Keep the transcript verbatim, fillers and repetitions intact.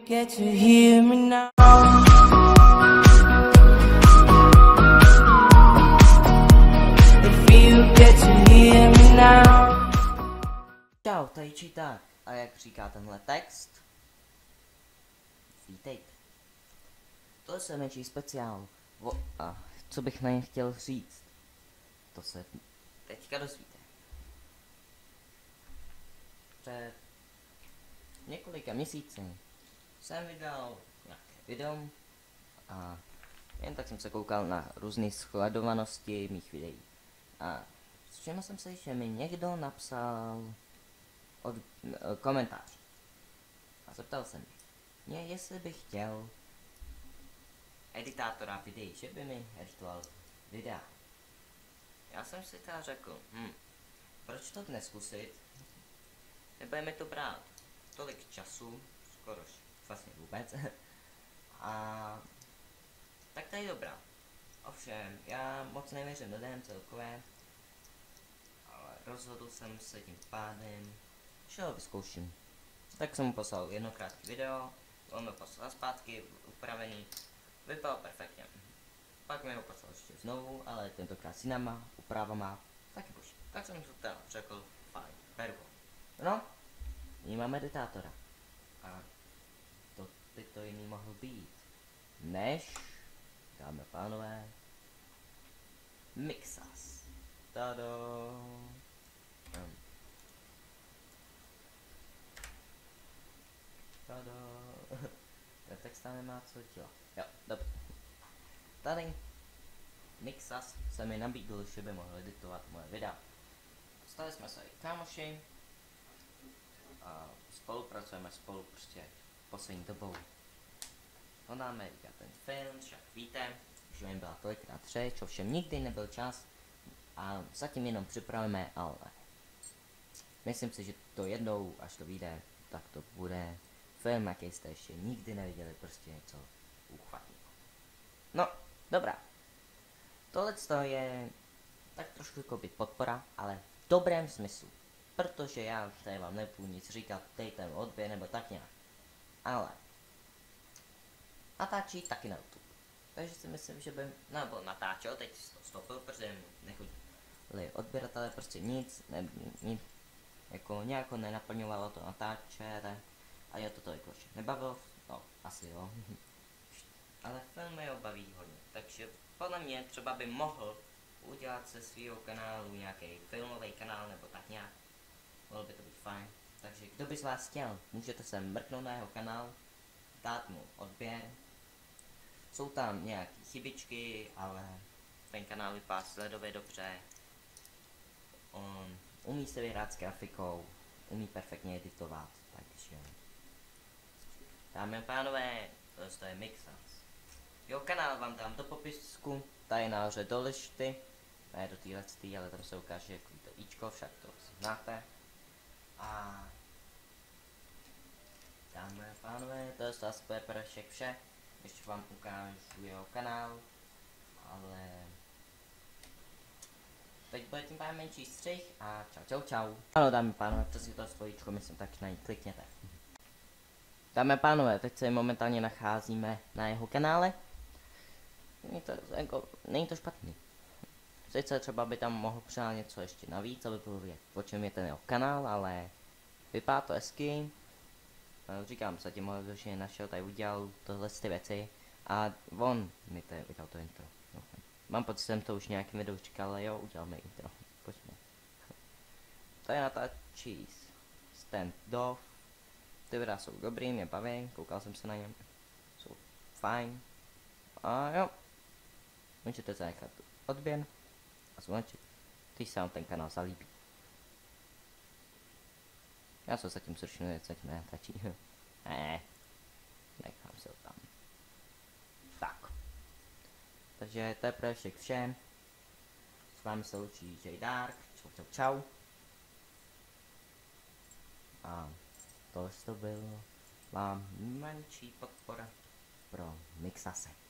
get to hear me now. If you get to hear me now. Čau, tady číták. A jak říká tenhle text? Vítejte. To je menší speciál. O, a co bych na ně chtěl říct? To se teďka dozvíte. Před několika měsíci jsem vydal nějaké video a jen tak jsem se koukal na různé sledovanosti mých videí. A všiml jsem si, že mi někdo napsal od, e, komentář. A zeptal jsem mě, jestli bych chtěl editátora videí, že by mi editoval videa. Já jsem si teda řekl, hm, proč to dnes zkusit? Nebude mi to brát tolik času, skoro vlastně vůbec. A tak to je dobrá. Ovšem, já moc nevěřím lidem celkové, ale rozhodl jsem se tím pádem, že ho vyzkouším. Tak jsem mu poslal jedno krátké video, on mi poslal zpátky, upravený, vypadal perfektně. Pak mi ho poslal ještě znovu, ale tentokrát s jinama, úpravama, taky boží. Tak jsem to teda řekl, fajn, beru ho. No, my máme editátora. A to by to jiný mohl být, než, dámy a pánové, Mixas. Tado. Um. Tado. Ten text tam nemá co dělat. Jo, dobře. Tady Mixas se mi nabídl, že by mohl editovat moje videa. Stali jsme se i kámoši a spolupracujeme spolu prostě poslední dobou. On dáme vidět ten film, však víte, že jim byla tolikrát řeč, ovšem nikdy nebyl čas a zatím jenom připravíme, ale myslím si, že to jednou, až to vyjde, tak to bude film, jaký jste ještě nikdy neviděli, prostě něco uchvatného. No, dobrá. Tohle je tak trošku jako by podpora, ale v dobrém smyslu. Protože já už tady vám nebudu nic říkat, dejte mi odběr nebo tak nějak. Ale natáčí taky na YouTube. Takže si myslím, že by, nebo natáčel, teď to stopil, protože nechodí odběratele, prostě nic, ne, nic, jako nějak nenaplňovalo to natáčet a je to tolik už nebavilo, no, asi jo. Ale filmy ho baví hodně, takže podle mě třeba by mohl udělat se svého kanálu nějaký filmový kanál nebo tak nějak. Mohlo by to být fajn. Takže kdo by z vás chtěl, můžete se mrknout na jeho kanál, dát mu odběr. Jsou tam nějaké chybičky, ale ten kanál vypadá sledově dobře. On umí se vyhrát s grafikou, umí perfektně editovat, takže dámy a pánové, to je Mixas. Jeho kanál vám dám do popisku, tady nahoře do lišty, ne do téhle, ale tam se ukáže jako to ičko, však to znáte. A dámy a pánové, to je asi pro vše. Ještě vám ukážu jeho kanál, ale teď bude tím pádem menší střih a čau čau čau. Ano dámy a pánové, přesně to stojíčko, myslím, tak na ní klikněte. Dámy a pánové, teď se momentálně nacházíme na jeho kanále. Není to, jako, není to špatný. Sice třeba by tam mohl přidat něco ještě navíc, aby bylo vědět, o čem je ten jeho kanál, ale vypadá to hezky. Říkám, zatím ho že našel, tady udělal tohle ty věci a on mi tady udělal to intro. No. Mám pocit, že jsem to už nějakým videu říkal, ale jo, udělal mi intro. Pojďme. To je natáčí stand-off. Ty videa jsou dobrý, mě baví, koukal jsem se na něm. Jsou fajn. A jo. Můžete zanechat odběr a zvolenčit, když se vám ten kanál zalíbí. Já se zatím zrušil, zatím nenatáčí. Ne, nechám se ho tam. Tak. Takže to je pro všech všem. S vámi se loučí J Dark. Čau, čau, čau. A tohle to bylo vám menší podpora pro Mixase.